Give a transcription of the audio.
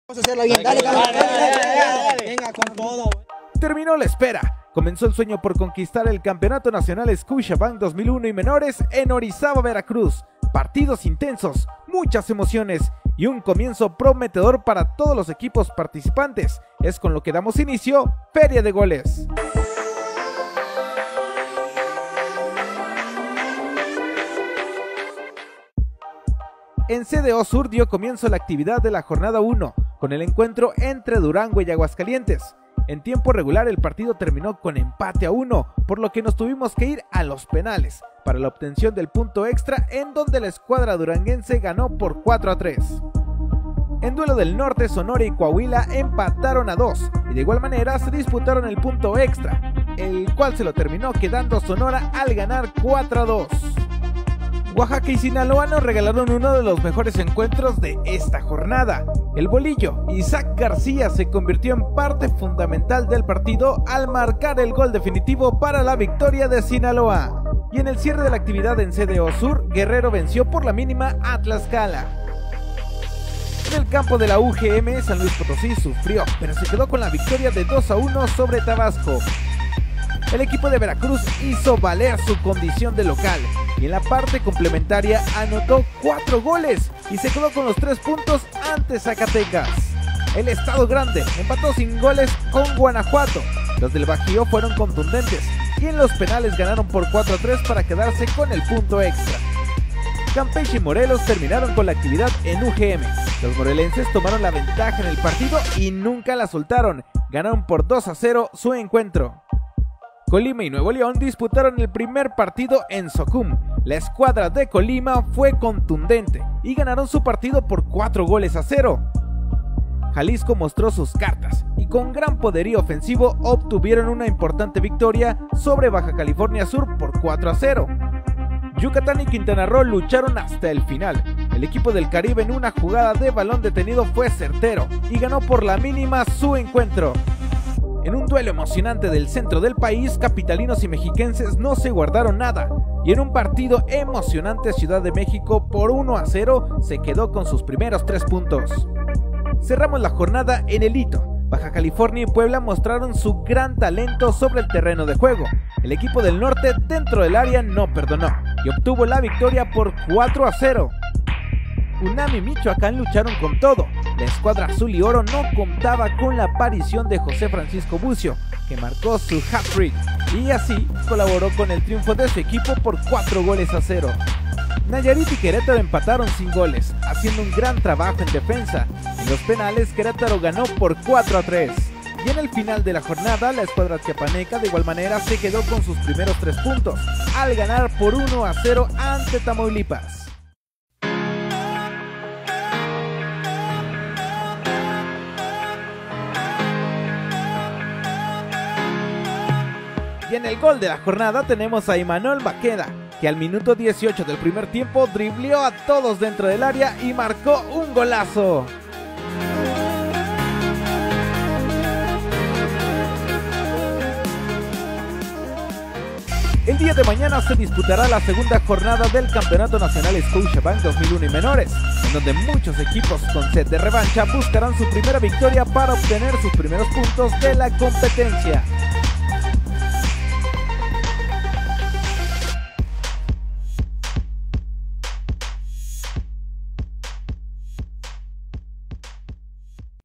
Vamos a hacerla bien, dale. Venga con todo. Terminó la espera. Comenzó el sueño por conquistar el Campeonato Nacional Scotiabank 2001 y menores en Orizaba, Veracruz. Partidos intensos, muchas emociones y un comienzo prometedor para todos los equipos participantes. Es con lo que damos inicio, Feria de Goles. En CDO Sur dio comienzo la actividad de la jornada 1, con el encuentro entre Durango y Aguascalientes. En tiempo regular el partido terminó con empate a 1, por lo que nos tuvimos que ir a los penales, para la obtención del punto extra, en donde la escuadra duranguense ganó por 4-3. En duelo del norte, Sonora y Coahuila empataron a 2, y de igual manera se disputaron el punto extra, el cual se lo terminó quedando Sonora al ganar 4-2. Oaxaca y Sinaloa nos regalaron uno de los mejores encuentros de esta jornada. El bolillo Isaac García se convirtió en parte fundamental del partido al marcar el gol definitivo para la victoria de Sinaloa. Y en el cierre de la actividad en CDO Sur, Guerrero venció por la mínima a Tlaxcala. En el campo de la UGM, San Luis Potosí sufrió, pero se quedó con la victoria de 2-1 sobre Tabasco. El equipo de Veracruz hizo valer su condición de local y en la parte complementaria anotó 4 goles y se quedó con los 3 puntos ante Zacatecas. El Estado Grande empató sin goles con Guanajuato. Los del Bajío fueron contundentes y en los penales ganaron por 4-3 para quedarse con el punto extra. Campeche y Morelos terminaron con la actividad en UGM. Los morelenses tomaron la ventaja en el partido y nunca la soltaron. Ganaron por 2-0 su encuentro. Colima y Nuevo León disputaron el primer partido en Socum. La escuadra de Colima fue contundente y ganaron su partido por 4-0. Jalisco mostró sus cartas y con gran poderío ofensivo obtuvieron una importante victoria sobre Baja California Sur por 4-0. Yucatán y Quintana Roo lucharon hasta el final. El equipo del Caribe en una jugada de balón detenido fue certero y ganó por la mínima su encuentro. En un duelo emocionante del centro del país, capitalinos y mexiquenses no se guardaron nada, y en un partido emocionante Ciudad de México por 1-0 se quedó con sus primeros 3 puntos. Cerramos la jornada en el hito. Baja California y Puebla mostraron su gran talento sobre el terreno de juego. El equipo del norte dentro del área no perdonó y obtuvo la victoria por 4-0. UNAM y Michoacán lucharon con todo. La escuadra azul y oro no contaba con la aparición de José Francisco Bucio, que marcó su hat-trick y así colaboró con el triunfo de su equipo por 4-0. Nayarit y Querétaro empataron sin goles, haciendo un gran trabajo en defensa. En los penales, Querétaro ganó por 4-3. Y en el final de la jornada, la escuadra chiapaneca de igual manera se quedó con sus primeros 3 puntos, al ganar por 1-0 ante Tamaulipas. Y en el gol de la jornada tenemos a Imanol Maqueda, que al minuto 18 del primer tiempo dribleó a todos dentro del área y marcó un golazo. El día de mañana se disputará la segunda jornada del Campeonato Nacional Scotiabank 2001 y menores, en donde muchos equipos con sed de revancha buscarán su primera victoria para obtener sus primeros puntos de la competencia.